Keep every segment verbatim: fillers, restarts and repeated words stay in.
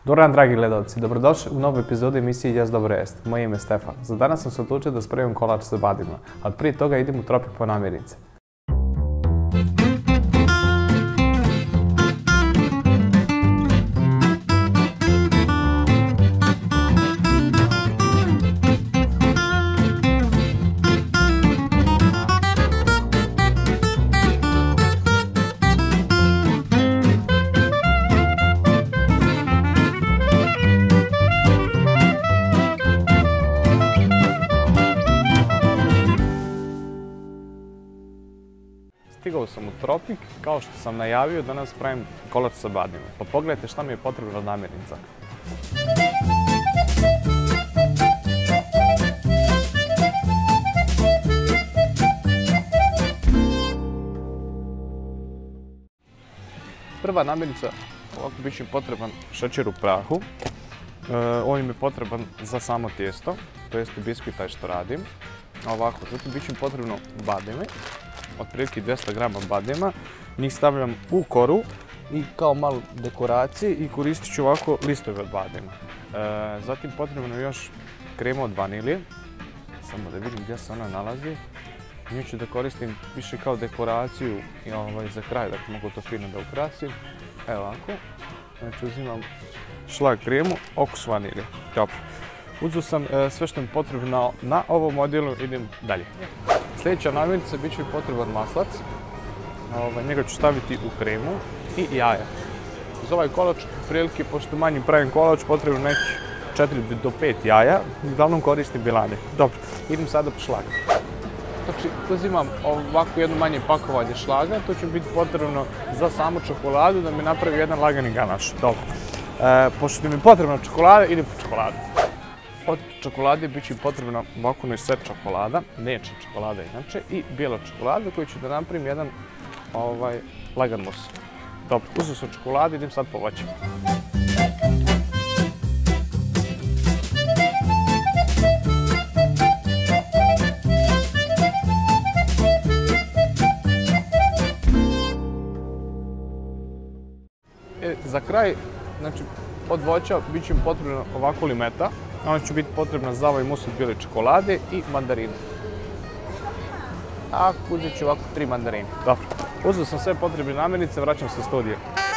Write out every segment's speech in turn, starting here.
Dobar dan, dragi gledalci, dobrodošli u novu epizodu emisije Jes dobro jest. Moje ime je Stefan. Za danas sam se odlučio da spremim kolač sa bademima, ali prije toga idem u Tropik po namirnice. Stigao sam u Tropik, kao što sam najavio, danas pravim kolač sa bademima. Pa pogledajte šta mi je potrebno od namirnica. Prva namirnica, ovako bit će potreban šećer u prahu. On mi je potreban za samo tijesto, to jeste biskvit taj što radim. Ovako, zatim bit će potrebno bademe. Otprilike dvjesto grama badema, njih stavljam u koru i kao malu dekoraciju i koristit ću ovako listove od badema. E, zatim potrebno je još krema od vanilije, samo da vidim gdje se ona nalazi. Nju ću da koristim više kao dekoraciju i ovaj, za kraj, dakle mogu to fino da ukrasim. Evo ovako, znači uzimam šlag kremu, okus vanilije. Dobro. Uzeo sam e, sve što mi je potrebno na ovom modelu, idem dalje. Sljedeća namirnica bit će potreban maslac, ovaj, njega ću staviti u kremu i jaja. Za ovaj kolač, prilike, pošto manji pravim kolač, potrebno nekih četiri do pet jaja, uglavnom koristim bilanjak. Dobro, idem sada po šlaga. Znači, uzimam ovako jedno manje pakovanje šlaga, to će biti potrebno za samu čokoladu da mi napravi jedan lagani ganaš. Dobro, e, pošto mi je potrebna čokolada, idem po čokoladu. Od čokolade bit će potrebno ovako set čokolada, neča čokolada inače, i bijela čokolada koju ću da napravim jedan ovaj, lagan mus. Dobro, uzeo sam čokoladu, idem sad po voće. E, za kraj, znači, od voća bit će mi potrebno ovako limeta. Ona će biti potrebna za ovaj mus od bijele čokolade i mandarine. Tako, uzet ću ovako tri mandarine. Dobro, uzeo sam sve potrebne namirnice, vraćam se u studio.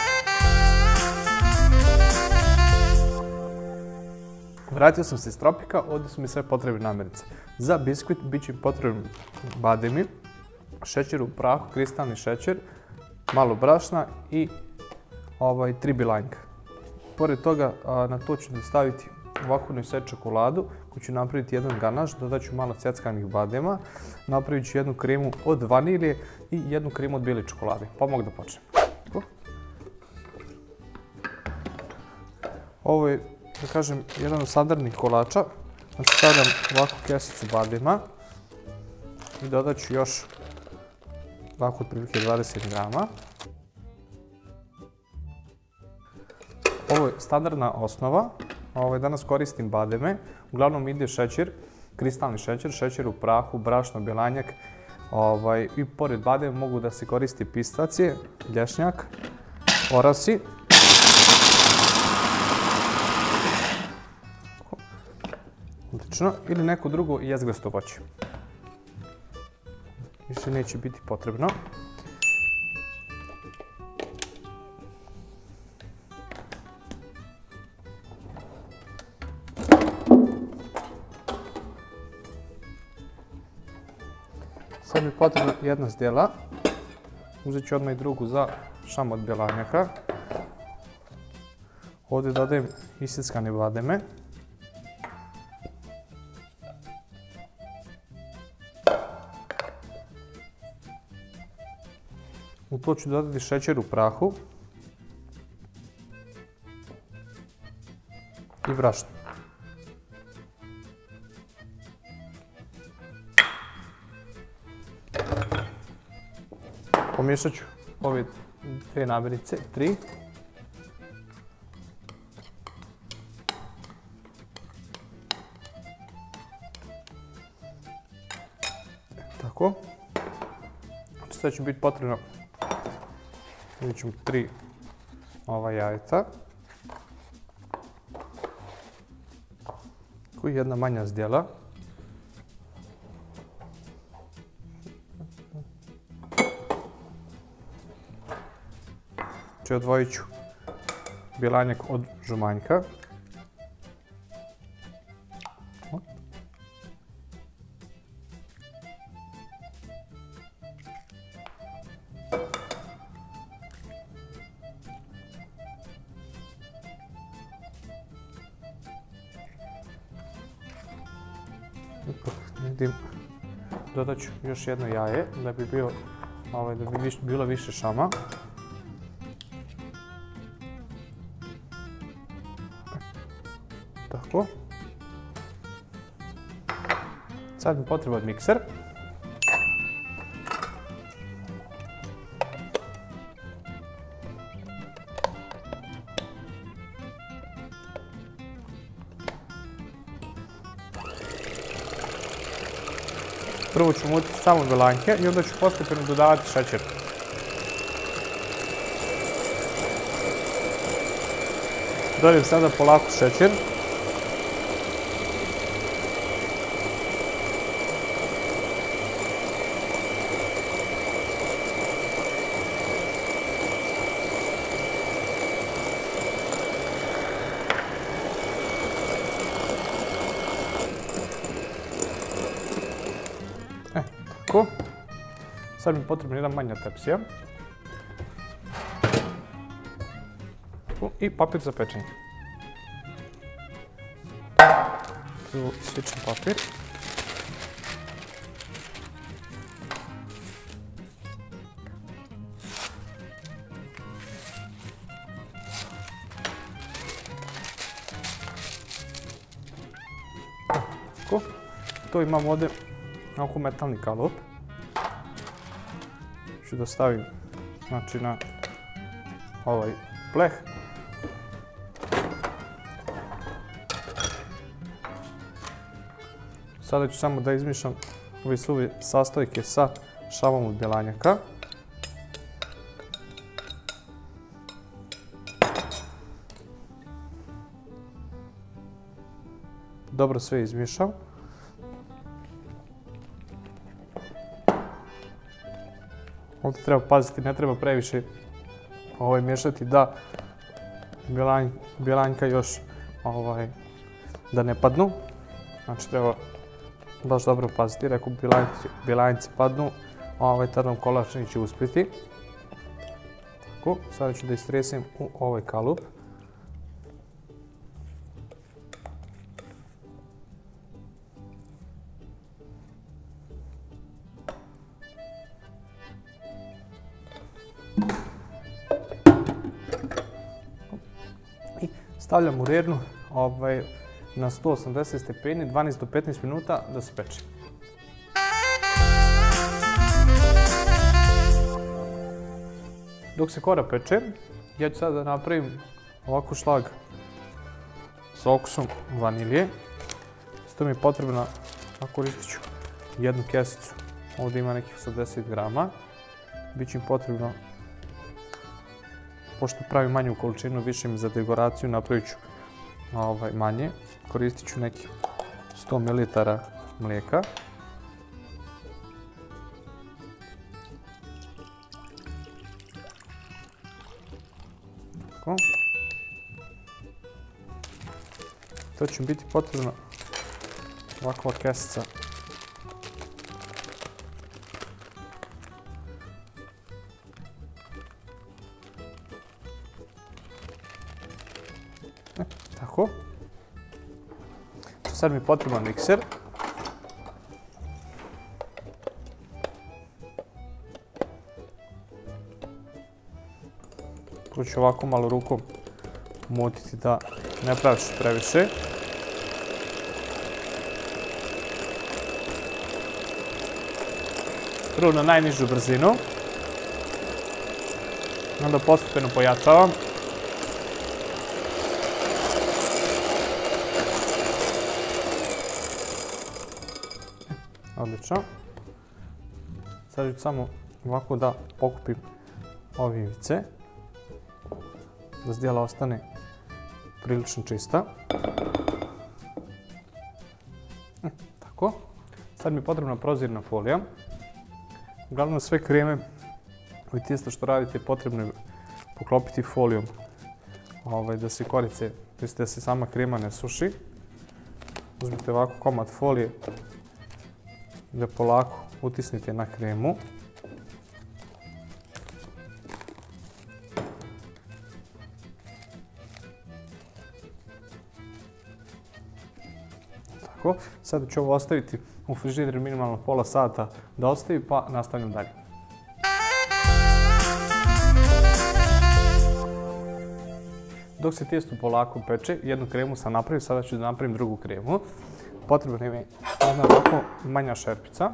Vratio sam se iz Tropika, ovdje su mi sve potrebne namirnice. Za biskvit bit će potrebni bademi, šećer u prahu, kristalni šećer, malo brašna i ovaj, tri bilanjka. Pored toga na to ću staviti ovako set čokoladu koju ću napraviti jedan ganaš, dodat ću malo cjeckanih badema, napravit ću jednu kremu od vanilije i jednu kremu od bijele čokolade. Pa mogu da počnem. Ovo je, da kažem, jedan od standardnih kolača. Znači stavljam ovako kesicu badema i dodat ću još ovako otprilike dvadeset grama. Ovo je standardna osnova. Danas koristim bademe, uglavnom ide šećer, kristalni šećer, šećer u prahu, brašno, bilanjak i pored badema mogu da se koristi pistacije, lješnjak, orasi. Odlično, ili neko drugo jezgrasto voće. Više neće biti potrebno. Sad mi je potrebna jedna zdjela. Uzet ću odmah i drugu za šam od bilanjaka. Ovdje dodajem isjeckane bademe. U to ću dodati šećer u prahu i brašno. Pomiješat ću ove dvije namirnice, tri. Tako. Sad će biti potrebno, vidjet ću tri ova jajeta. i jedna manja zdjela. Znači odvojit ću bjelanjak od žumanjka. Dodat ću još jedno jaje da bi, bio, ovaj, da bi viš, bilo više šama. Tako. Sad mi potreban mikser. Prvo ću mutiti samo bjelanjke i onda ću postepeno dodavati šećer. Dodajem sada polako šećer. E, tako. Sad mi je potrebna jedna manja tepsija. I papir za pečenje. Prvo isječem papir. Tako. To imam ovdje ovako metalni kalup. Ću da stavim znači, na ovaj pleh. Sada ću samo da izmišam ove suve sastojke sa šamom od bjelanjaka. Dobro sve izmišam. Ovdje treba paziti, ne treba previše ovaj, miješati da bjelanj, bjelanjka još ovaj, da ne padnu. Znači treba baš dobro paziti, jer ako bjelanjci padnu, ovaj, tad nam kolač neće uspjeti. Tako, sada ću da istresem u ovaj kalup. I stavljam u rernu ovaj, na sto osamdeset stepeni, dvanaest do petnaest minuta da se peče. Dok se kora peče, ja ću sada da napravim ovako šlag sa okusom vanilije. Isto mi je potrebno, a koristit ću jednu kesicu, ovdje ima nekih osamdeset grama. Biće mi potrebno, pošto pravim manju količinu, više mi za dekoraciju, napravit ću ovaj, manje. Koristit ću nekih sto mililitara mlijeka. Tako. To će biti potrebno ovakva kesica. E, tako. Sad mi je potreban mikser. To ću ovako malo rukom mutiti da ne praviš previše. Prvo na najnižu brzinu. Onda postepeno pojačavam. Odlično. Sad ću samo ovako da pokupim ove ivice, da zdjela ostane prilično čista. Tako. Sad mi je potrebna prozirna folija. Uglavnom sve kreme i tijesto što radite potrebno je poklopiti folijom ovaj, da se korice, da se sama krema ne suši. Uzmite ovako komad folije da polako utisnite na kremu. Tako, sada ću ovo ostaviti u frižideru minimalno pola sata da ostavi, pa nastavljam dalje. Dok se tijesto polako peče, jednu kremu sam napravio, sada ću da napravim drugu kremu. Potrebna je jedna ovako manja šerpica.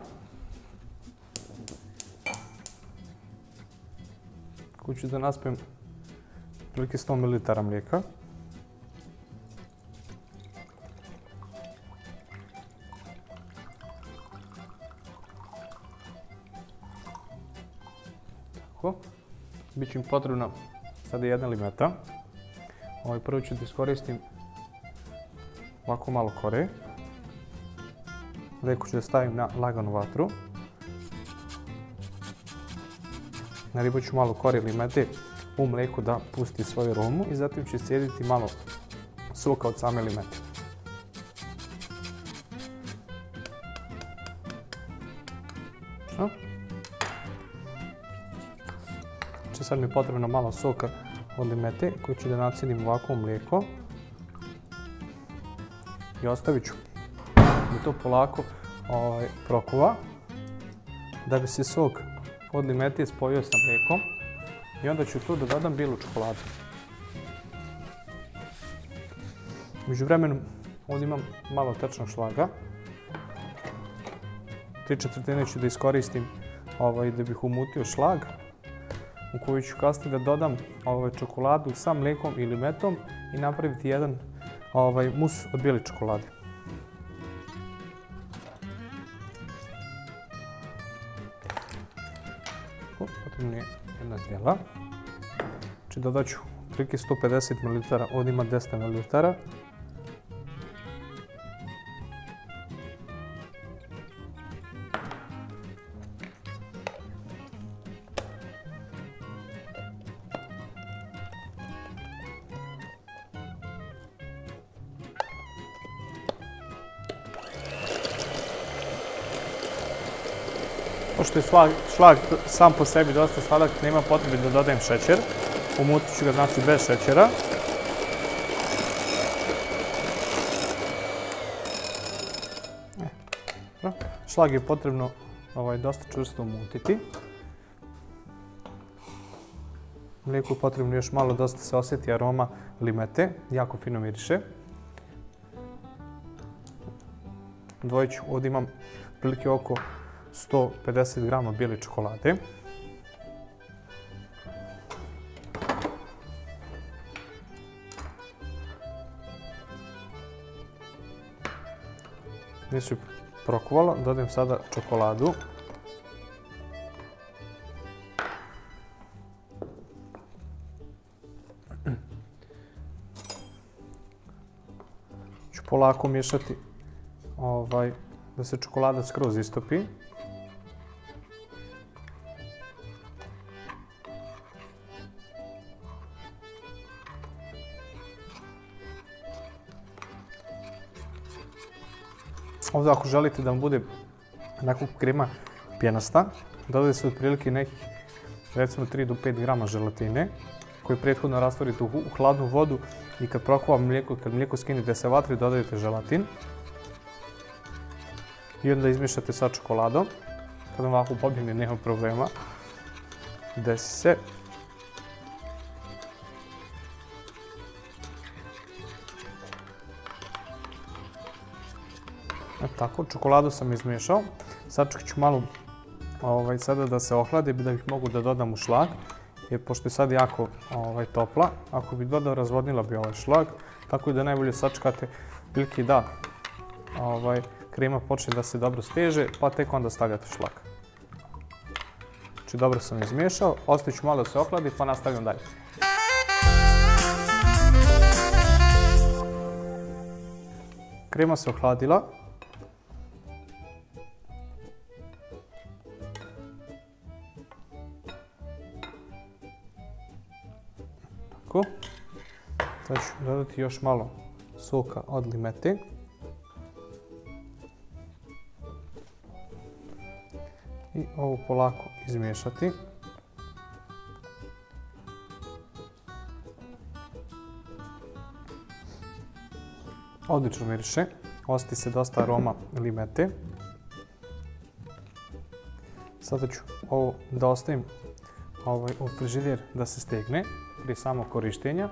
Koju ću da naspijem otprilike sto mililitara mlijeka. Tako. Biće mi potrebna sada jedna limeta. Ovaj prvo ću da iskoristim ovako malo kore. Mlijeko ću da stavim na laganu vatru. Naribat ću malo kore limete u mlijeku da pusti svoju aromu i zatim ću sjediti malo soka od same limete. Znači sad mi je potrebno malo soka od limete koju ću da nacijedim ovako u mlijeko i ostavit ću da to polako ovaj, prokuva da bi se sok od limete spojio sa mlijekom i onda ću tu da dodam bijelu čokoladu. Među vremenu ovdje imam malo tečnog šlaga. Tri četvrtine ću da iskoristim ovaj, da bih umutio šlag u koju ću kasnije da dodam ovaj, čokoladu sa mlijekom i limetom i napraviti jedan ovaj, mus od bijele čokolade. Potrebno je jedna zdjela. Znači dodat ću otprilike sto pedeset mililitara, ovdje ima deset mililitara. Pošto je šlag, šlag sam po sebi dosta sladak, nema potrebe da dodajem šećer. Umutit ću ga znači bez šećera. E, šlag je potrebno ovaj, dosta čvrsto umutiti. Mlijeku je potrebno još malo dosta se osjeti aroma limete, jako fino miriše. Dvojit ću, ovdje imam prilike oko sto pedeset grama bijele čokolade. Nisu prokuvala, dodajem sada čokoladu. Ću polako miješati ovaj, da se čokolada skroz istopi. Ovdje ako želite da vam bude onako krema pjenasta, dodajte se otprilike nekih recimo tri do pet grama želatine koju prethodno rastvorite u hladnu vodu i kad prokuva mlijeko, kad mlijeko skinete sa vatre, dodajete želatin i onda izmiješate sa čokoladom. Kad vam ovako pobjegne, nema problema. Desi se. E, tako, čokoladu sam izmiješao. Sačekat ću malo ovaj, sada da se ohlade da bih mogu da dodam u šlag. Jer pošto je sad jako ovaj, topla, ako bih dodao razvodnila bi ovaj šlag. Tako da najbolje sačekate prilike da ovaj, krema počne da se dobro steže, pa tek onda stavljate šlag. Znači dobro sam izmiješao, ostavit ću malo da se ohladi pa nastavljam dalje. Krema se ohladila. Sad ću dodati još malo soka od limete. I ovo polako izmiješati. Odlično miriše, osjeti se dosta aroma limete. Sada ću ovo da ostavim ovaj, u frižider da se stegne prije samog korištenja.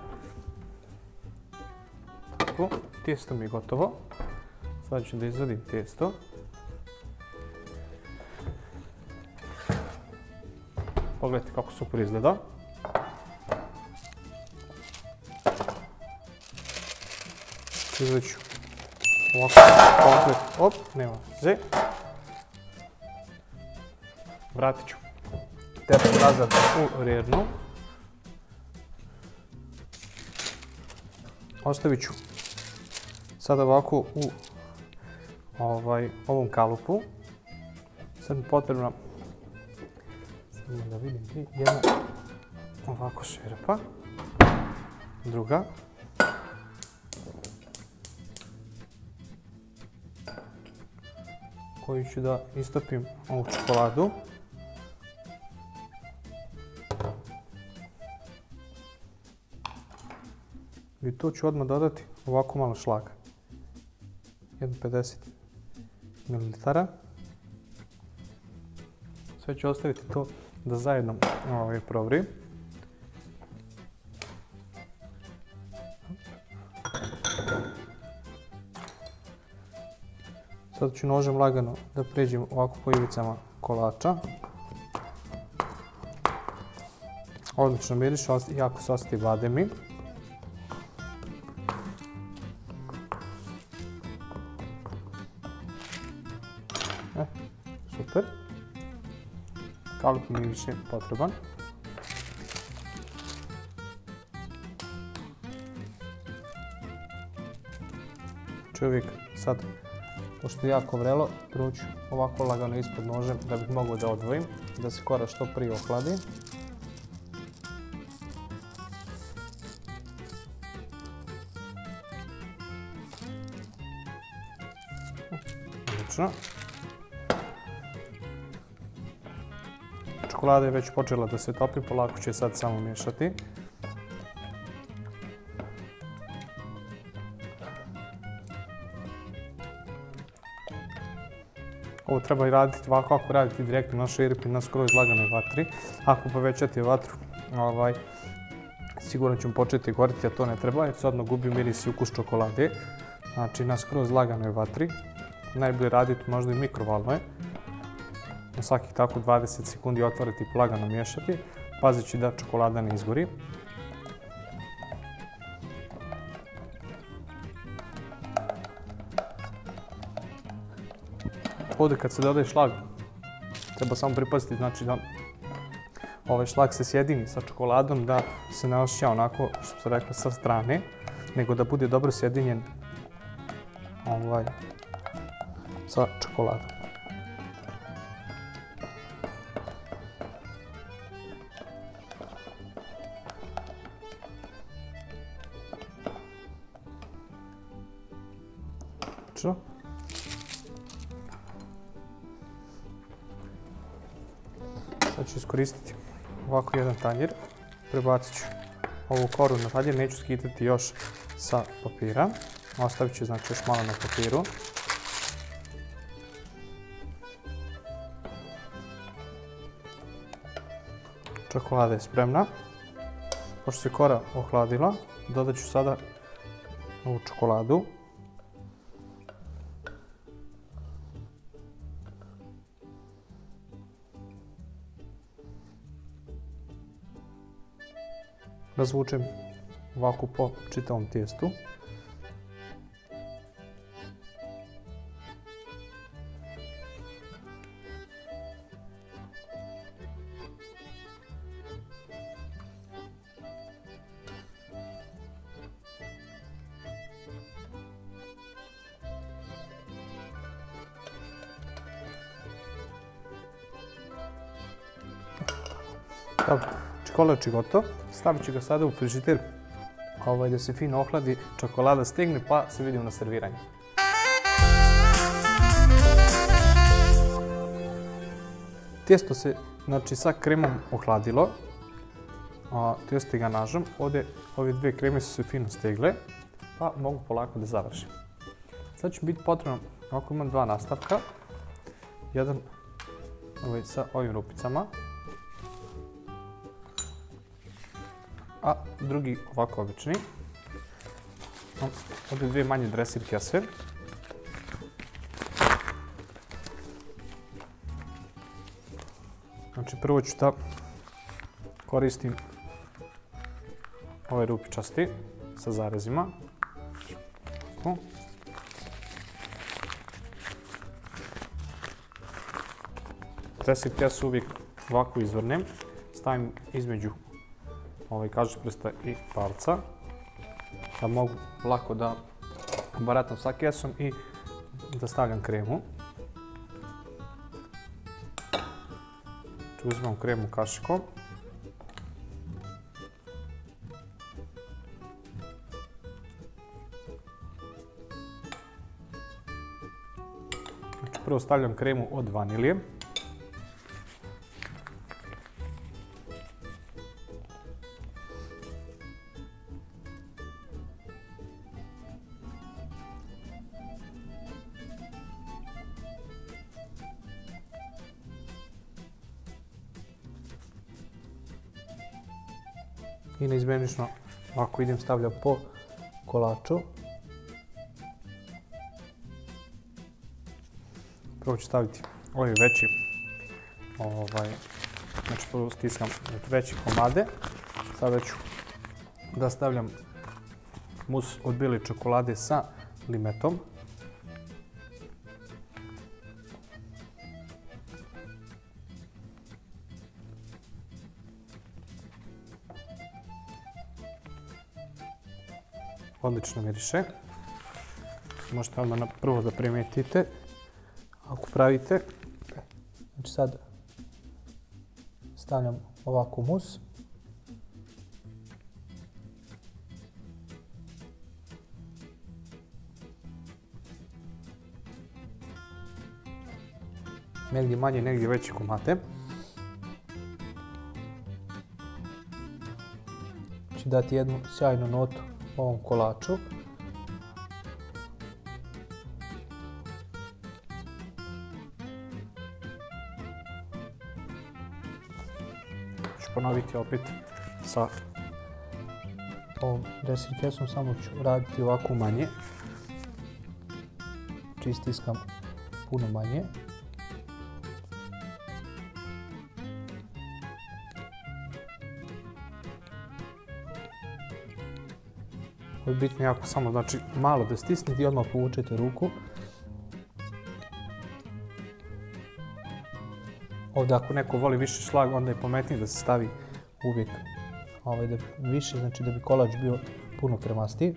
Tako, tijesto mi je gotovo. Sada ću da izvadim tijesto. Pogledajte kako super izgleda. Izvadit ću ovako komplet, op, nema veze. Vratit ću tepsi nazad u rernu. Ostavit ću sada ovako u ovaj, ovom kalupu. Sad mi je potrebna, da vidim, jedna ovako šerpa, druga. Koju ću da istopim ovu čokoladu. I tu ću odmah dodati ovako malo šlaga. jedno pedeset mililitara. Sve ću ostaviti to da zajedno ovaj, provri. Sad ću nožem lagano da pređem ovako po ivicama kolača. Odlično miriše, jako se osjeti bademi. E, super. Kalup mi je više potreban. Čovjek sad, pošto je jako vrelo, prvo ću ovako lagano ispod nožem da bih mogao da odvojim, da se kora što prije ohladi. Odlično. Čokolada je već počela da se topi, polako ću je sad samo miješati. Ovo treba i raditi ovako, ako radite direktno na šerpi, na skroz laganoj vatri. Ako povećate vatru, ovaj, sigurno ću početi goriti, a to ne treba, jer se odmah gubi miris i ukus čokolade. Znači na skroz laganoj vatri. Najbolje raditi možda i mikrovalnoj. Na svakih tako dvadeset sekundi otvoriti i lagano miješati, pazeći da čokolada ne izgori. Ovdje kad se dodaje šlag, treba samo pripaziti, znači da ovaj šlag se sjedini sa čokoladom, da se ne osjeća onako, što se rekla, sa strane, nego da bude dobro sjedinjen ovaj, sa čokoladom. Što? Sad ću iskoristiti ovako jedan tanjir, prebacit ću ovu koru na tanjir, neću skidati još sa papira, ostavit ću znači još malo na papiru. Čokolada je spremna. Pošto se kora ohladila, dodat ću sada ovu čokoladu. Razvučem ovako po čitavom tijestu. Dobro, čokolad je gotov. Stavit ću ga sada u frižider ovaj, da se fino ohladi, čokolada stigne, pa se vidimo na serviranju. Tijesto se, znači, sa kremom ohladilo, a tijesto ga nažem. Ovdje ove dvije kreme su se fino stegle, pa mogu polako da završim. Sad će biti potrebno, ovako imam dva nastavka, jedan ovaj, sa ovim rupicama, a drugi ovako obični. Ovdje dvije manje dresir kese. Znači prvo ću da koristim ovaj rupičasti sa zarezima. Ovako. Dresir kesu uvijek ovako izvrnem, stavim između ovaj kažu prsta i palca, da mogu lako da baratam sa kesom i da stavljam kremu. Uzmem kremu kašikom. Znači, prvo stavljam kremu od vanilije. I neizmjenično ovako idem stavljam po kolaču. Prvo ću staviti ovaj veći, ovaj, znači prvo stiskam veće komade. Sada ću da stavljam mus od bijele čokolade sa limetom. Odlično miriše. Možete odmah prvo da primijetite ako pravite. Znači sad stavljam ovako mus. Negdje manje, negdje veće komate. Ću dati jednu sjajnu notu ovom kolaču. Ću ponoviti opet sa ovom dresir kesom, samo ću raditi ovako manje. Čistiskam puno manje. Ovo je bitno jako samo, znači malo da stisnete i odmah povučete ruku. Ovdje ako neko voli više šlag, onda je pametnije da se stavi uvijek ovaj, da više, znači da bi kolač bio puno kremastiji.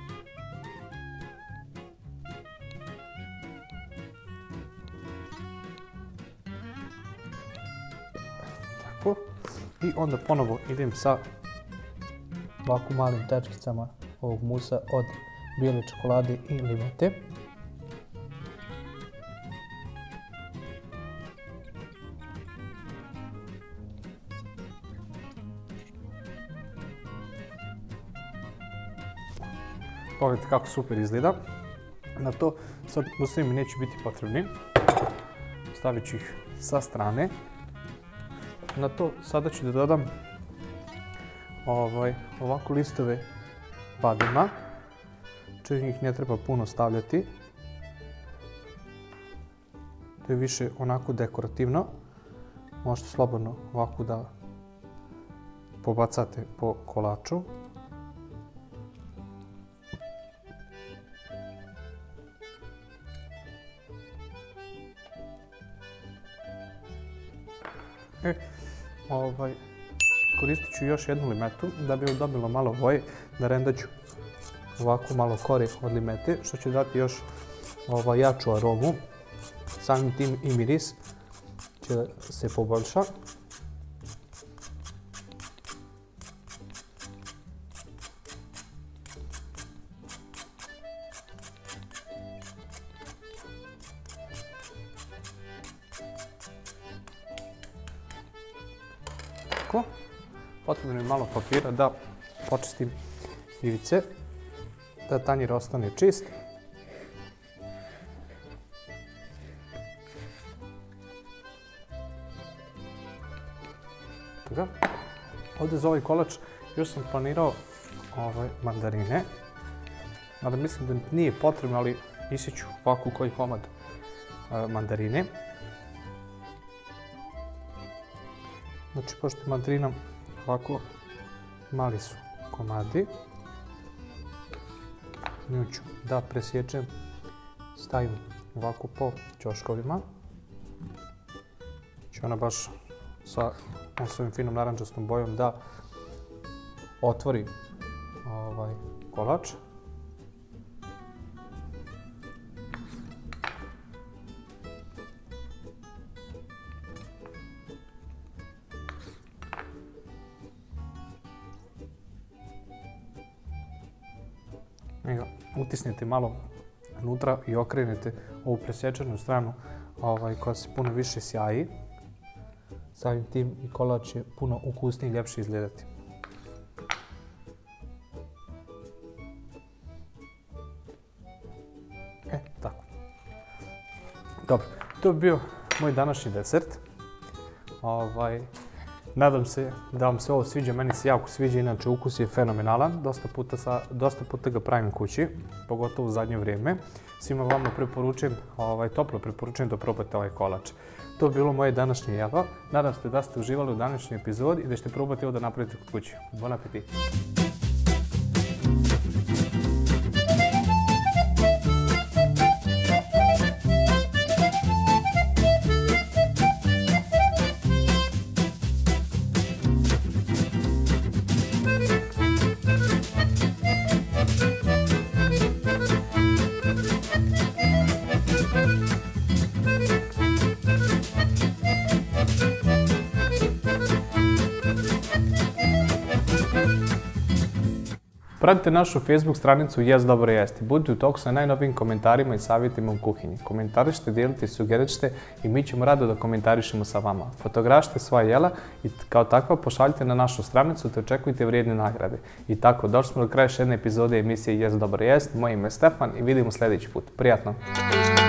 Tako. I onda ponovo idem sa ovako malim tačkicama ovog musa od bijele čokolade i limete. Pogledajte kako super izgleda. Na to sad muslim neće biti potrebni. Stavit ću ih sa strane. Na to sada ću da dodam ovaj, ovako listove badema. Čak ih ne treba puno stavljati. To je više onako dekorativno. Možete slobodno ovako da pobacate po kolaču. E, ovaj, iskoristit ću još jednu limetu da bi dobilo malo boje, da rendaću ovako malo kore od limete, što će dati još ovaj, jaču aromu. Samim tim i miris će da se poboljša. ovako. Potrebno je malo papira da počistim ivice, da tanjir ostane čist. Ovdje za ovaj kolač još sam planirao mandarine, mada mislim da nije potrebno, ali isiću ovako koji komad mandarine. Znači, pošto je mandarina ovako mali su komadi, nju ću da presječem, stavim ovako po ćoškovima. Znači ona baš sa svojim finom narančastom bojom da otvori ovaj kolač. Utisnite malo unutra i okrenete ovu presječenu stranu koja se puno više sjaji. Samim tim i kolač će puno ukusnije i ljepše izgledati. E, tako. Dobro, to bi bio moj današnji desert. Nadam se da vam se ovo sviđa, meni se jako sviđa, inače ukus je fenomenalan, dosta puta ga pravim kući, pogotovo u zadnje vrijeme. Svima vama preporučujem, toplo preporučujem da probate ovaj kolač. To bi bilo moje današnje jelo. Nadam se da ste uživali u današnjoj epizodi i da ćete probati ovo da napravite kod kuće. Bon appetit! Pratite našu Facebook stranicu Jest dobro jesti. Budite u toku sa najnovijim komentarima i savjetima u kuhinji. Komentarišite, dijelite, sugerišite i mi ćemo rado da komentarišemo sa vama. Fotograšite svoja jela i kao takva pošaljite na našu stranicu te očekujte vrijedne nagrade. I tako, došli smo do kraja još jedne epizode emisije Jest dobro jesti. Moje ime je Stefan i vidimo sljedeći put. Prijatno!